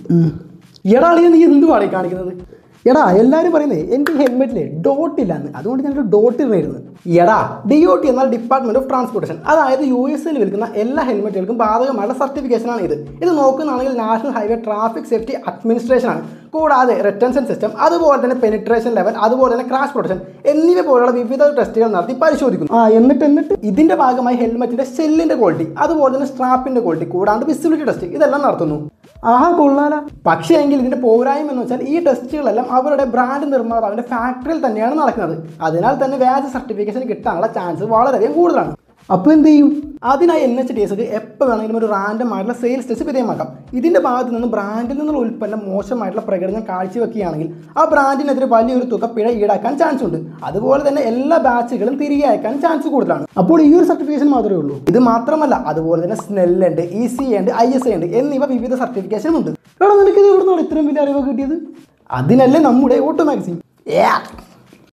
എടാ അളിയ നീ എന്തുവാണ് ഈ കാണിക്കുന്നത്? എടാ എല്ലാവരും പറയുന്നത് എൻ്റെ ഹെൽമെറ്റിൽ ഡോട്ട് ഇല്ലാന്ന്, അതുകൊണ്ട് ഞാനൊരു ഡോട്ട് ഇടുന്നായിരുന്നു. എടാ DOT എന്നാൽ ഡിപ്പാർട്ട്മെന്റ് ഓഫ് ട്രാൻസ്പോർട്ടേഷൻ, അതായത് USA വിൽക്കുന്ന എല്ലാ ഹെൽമെറ്റുകൾക്കും ബാധകമായുള്ള സർട്ടിഫിക്കേഷനാണ് ഇത്. ഇത് നോക്കുന്നതാണെങ്കിൽ national highway traffic safety administration ആണ്. കൂടാതെ റിട്ടൻഷൻ സിസ്റ്റം, അതുപോലെ തന്നെ പെനിട്രേഷൻ ലെവൽ, അതുപോലെ തന്നെ ക്രാഷ് പ്രൊട്ടക്ഷൻ എന്നിവ പോലുള്ള വിവിധ ടെസ്റ്റുകൾ നടത്തി പരിശോധിക്കുന്നു. എന്നിട്ട് ഇതിന്റെ ഭാഗമായി ഹെൽമെറ്റിന്റെ ഷെല്ലിന്റെ ക്വാളിറ്റി, അതുപോലെ തന്നെ സ്ട്രാപ്പിന്റെ ക്വാളിറ്റി, കൂടാണ്ട് വിസിബിലിറ്റി ടെസ്റ്റ് ഇതെല്ലാം നടത്തുന്നു. കൊള്ളാല. പക്ഷേ എങ്കിൽ ഇതിന്റെ പോരായ്മ എന്ന് വെച്ചാൽ ഈ ടെസ്റ്റുകളെല്ലാം അവരുടെ ബ്രാൻഡ് നിർമ്മാതാവിന്റെ ഫാക്ടറിയിൽ തന്നെയാണ് നടക്കുന്നത്. അതിനാൽ തന്നെ വ്യാജ സർട്ടിഫിക്കേഷൻ കിട്ടാനുള്ള ചാൻസ് വളരെയധികം കൂടുതലാണ്. അപ്പോൾ എന്ത് ചെയ്യും? അതിനായി NHTSക്ക് എപ്പോൾ വേണമെങ്കിലും ഒരു റാൻഡം ആയിട്ടുള്ള സെയിൽസ് ടെസ്റ്റ് വിധേയമാക്കാം. ഇതിന്റെ ഭാഗത്ത് നിന്ന് ബ്രാൻഡിൽ നിന്നുള്ള ഉൽപ്പന്നം മോശമായിട്ടുള്ള പ്രകടനം കാഴ്ചവെക്കുകയാണെങ്കിൽ ആ ബ്രാൻഡിനെതിരെ വലിയൊരു തുക പിഴ ഈടാക്കാൻ ചാൻസ് ഉണ്ട്. അതുപോലെ തന്നെ എല്ലാ ബാച്ചുകളും തിരികെ അയക്കാൻ ചാൻസ് കൂടുതലാണ്. അപ്പോൾ ഈ ഒരു സർട്ടിഫിക്കേഷൻ മാത്രമേ ഉള്ളൂ? ഇത് മാത്രമല്ല, അതുപോലെ തന്നെ സ്നെൽ ഉണ്ട്, ECA ഉണ്ട്, ISA ഉണ്ട് എന്നിവ വിവിധ സർട്ടിഫിക്കേഷനും ഉണ്ട്. എടാ നിനക്ക് ഇത് എവിടുന്നാണ് ഇത്രയും വലിയ അറിവ് കിട്ടിയത്? അതിനല്ലേ നമ്മുടെ ഓട്ടോ മാഗസിൻ.